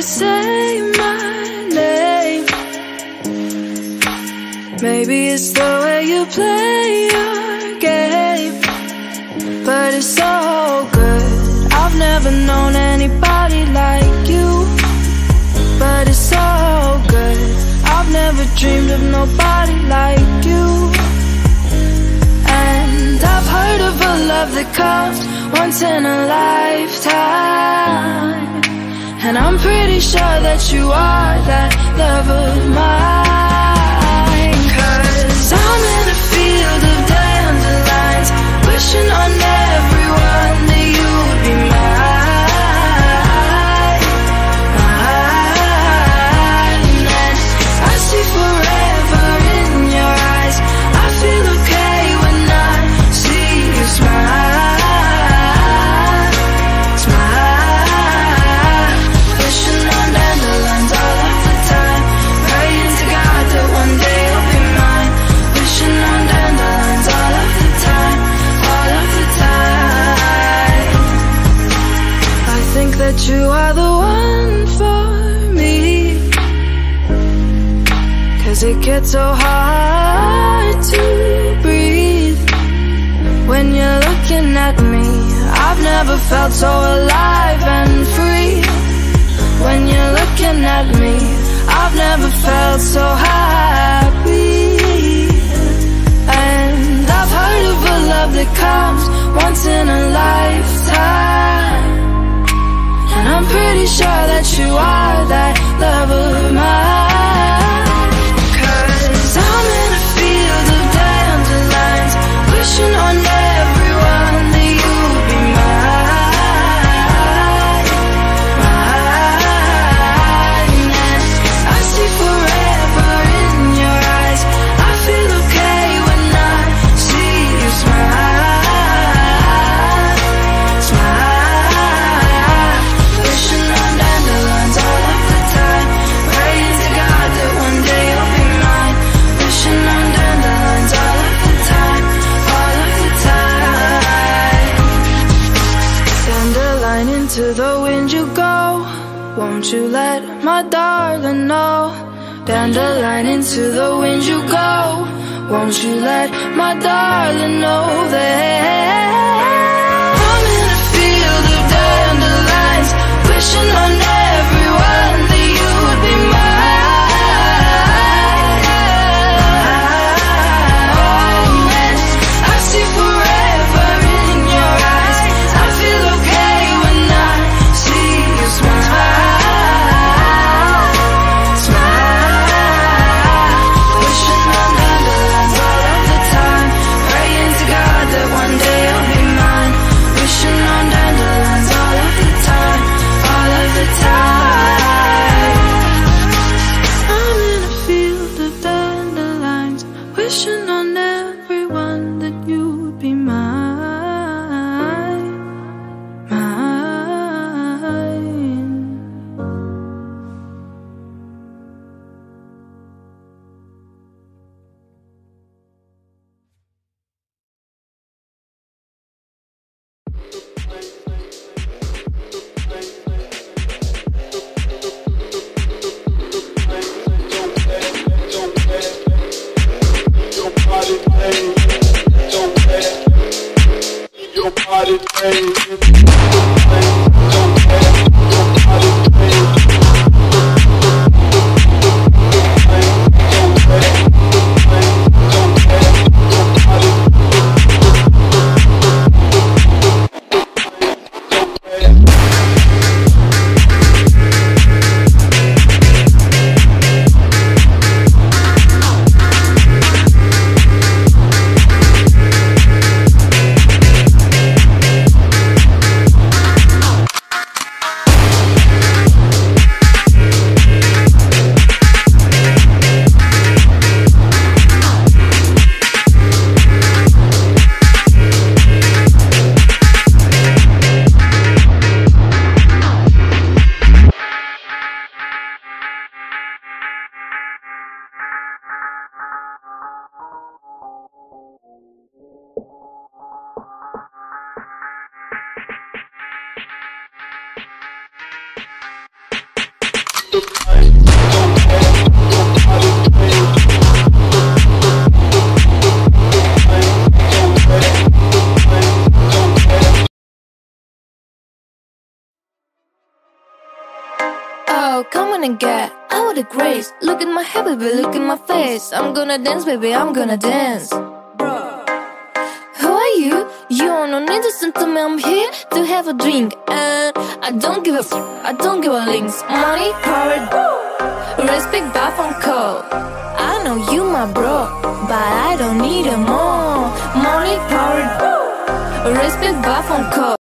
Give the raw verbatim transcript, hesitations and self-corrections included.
say my name. Maybe it's the way you play your game, but it's so good. I've never known anybody like you, but it's so good. I've never dreamed of nobody like you. And I've heard of a love that comes once in a lifetime, and I'm pretty sure that you are that love of mine. Cause I'm in a field of dandelions, wishing on everyone that you would be mine, mine. And I see forever in your eyes. I feel okay when I see you smile. That you are the one for me, cause it gets so hard to breathe when you're looking at me. I've never felt so alive and free. When you're looking at me, I've never felt so happy. And I've heard of a love that comes once in a lifetime, and I'm pretty sure that you are that love of mine. Cause I'm in a field of dandelions, wishing on everyone that you would be mine, mine. And I see forever in your eyes. I feel okay when I see you smile, smile. Wishing on dandelions all of the time, praying to God that one day you'll be mine. Wishing on dandelions all of the time, all of the time. Dandelion, into the wind you go, won't you let my darling know? Dandelion, into the wind you go, won't you let my darling know that I'm in a field of dandelions, wishing on everyone that you would be mine. And I see forever in your eyes. I feel okay when I see you smile, smile. Wishing on dandelions all of the time, praying to God that one day you'll be mine. Wishing on dandelions all of the time, all of the time. I'm in a field of dandelions, wishing on everyone that you would be mine, mine. Oh, come on and get out of the grace. Look at my hair, baby, look at my face. I'm gonna dance, baby, I'm gonna dance. Who are you? You don't need to listen to me, I'm here to have a drink. And I don't give a f, I don't give a links. Money, power, respect, buff and code. I know you my bro, but I don't need it more. Money, power, respect, buff and code.